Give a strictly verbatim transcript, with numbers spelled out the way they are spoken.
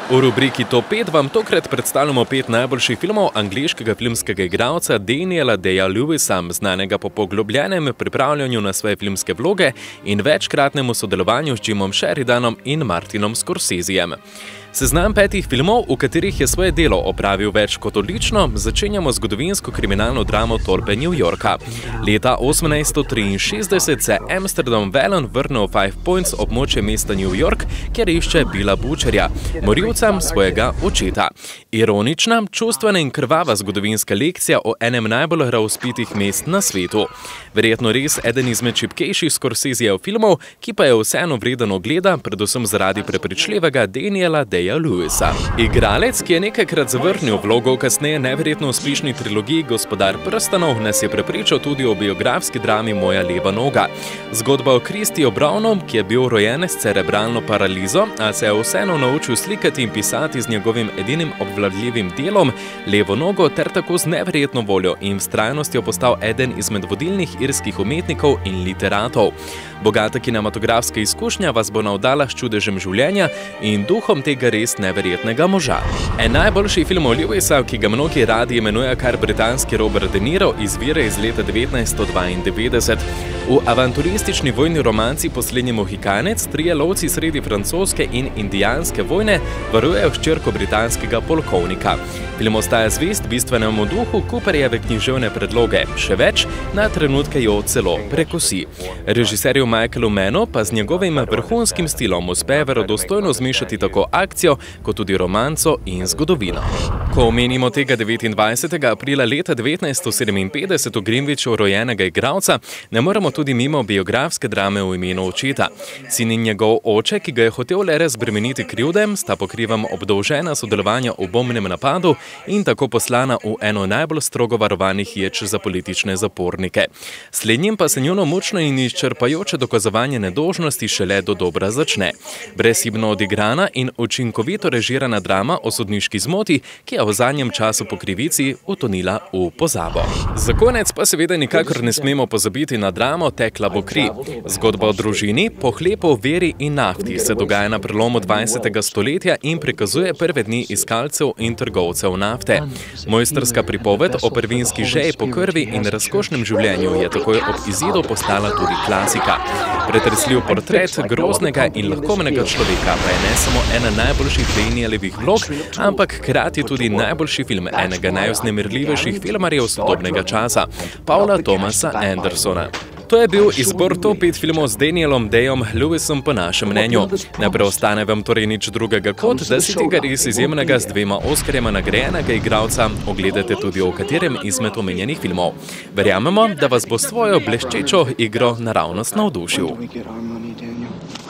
V rubriki Top pet vam tokrat predstavljamo pet najboljših filmov angleškega filmskega igralca Daniela Day-Lewisa, znanega po poglobljenem pripravljanju na svoje filmske vloge in večkratnemu sodelovanju s Jimom Sheridanom in Martinom Scorsesejem. Seznam petih filmov, v katerih je svoje delo opravil več kot odlično, začenjamo zgodovinsko kriminalno dramo Tolpe New Yorka. Leta osemnajststo triinšestdeset se Amsterdam Wallon vrne v Five Points območje mesta New York, kjer išče Billa Butcherja, morilca svojega očeta. Ironična, čustvena in krvava zgodovinska lekcija o enem najbolj razvpitih mest na svetu. Verjetno res eden izmed šibkejših Scorsesejev filmov, ki pa je vseeno vreden ogleda, predvsem zaradi prepričljivega Daniela Day-Lewisa. Igralec, ki je nekajkrat zavrnil vlogo v kasneje neverjetno uspešni trilogiji Gospodar prstanov, nas je prepričal tudi o biografski drami Moja leva noga. Zgodba o Christie Brownu, ki je bil rojen s cerebralno paralizo, a se je vseeno naučil slikati in pisati z njegovim edinim obvladljivim delom, levo nogo, ter tako z neverjetno voljo in vztrajnostjo postal eden izmed vodilnih irskih umetnikov in literatov. Bogata kinematografska izkušnja vas bo navdala s čudežem življenja in duhom tega res neverjetnega moža. En najboljših filmov Lewisa, ki ga mnogi radi imenujejo kar britanski Robert De Niro, izvira iz leta devetnajststo dvaindevetdeset. V avanturistični vojni romanci Poslednji Mohikanec trije lovci sredi francoske in indijanske vojne varujejo hčerko britanskega polkovnika. Film ostaja zvest bistvenemu duhu Cooperjeve književne predloge, še več, na trenutke jo celo prekosi. Režiserju Michaelu Mannu pa z njegovim vrhunskim stilom uspe verodostojno zmešati tako akcijo, kot tudi romanco in zgodovino. Ko omenimo tega devetindvajsetega aprila leta devetnajststo sedeminpetdeset v Greenwichu rojenega igralca, ne moremo tudi mimo biografske drame V imenu očeta. Sin in njegov oče, ki ga je hotel le razbremeniti krivde, sta po krivem obdolžena sodelovanja v bombnem napadu in tako poslana v eno najbolj strogo varovanih ječ za politične zapornike. Slednjim pa se njuno mučno in izčrpajoče dokazovanje nedolžnosti šele dodobra začne. Brezhibno odigrana in učinkovito režirana drama o sodniški zmoti, ki je v zadnjem času po krivici utonila v pozabo. Za konec pa seveda nikakor ne smemo pozabiti na dramo Tekla bo kri. Zgodba o družini, pohlepu, veri in nafti se dogaja na prelomu dvajsetega stoletja in prikazuje prve dni iskalcev in trgovcev nafte. Mojstrska pripoved o prvinski žeji po krvi in razkošnem življenju je takoj ob izidu postala tudi klasika. Pretresljiv portret groznega in lahkomnega človeka pa je ne samo ena najboljših Danielovih vlog, ampak hkrati tudi najboljši film enega najvznemirljivejših filmarjev sodobnega časa, Paula Thomasa Andersona. To je bil izbor top pet filmov z Danielom Day-Lewisom po našem mnenju. Ne preostane vam torej nič drugega kot, da si tega res izjemnega z dvema Oskarjema nagrajenega igralca ogledate tudi v katerem izmed omenjenih filmov. Verjamemo, da vas bo svojo bleščečo igro naravnost navdušil.